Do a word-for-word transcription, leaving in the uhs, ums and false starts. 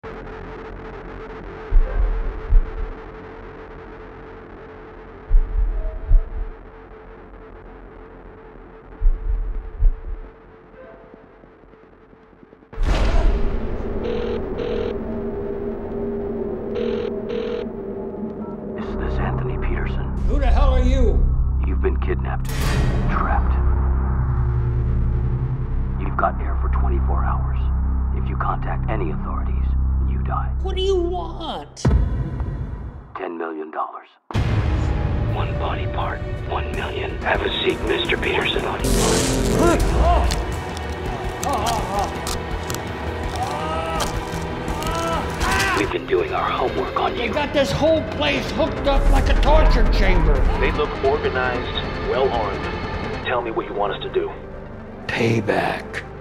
Is this Anthony Peterson? Who the hell are you? You've been kidnapped. Trapped. You've got air for twenty-four hours. If you contact any authorities, you die. What do you want? Ten million dollars. One body part, one million. Have a seat, Mister Peterson. Body part. We've been doing our homework on you. You got this whole place hooked up like a torture chamber. They look organized, well armed. Tell me what you want us to do. Payback.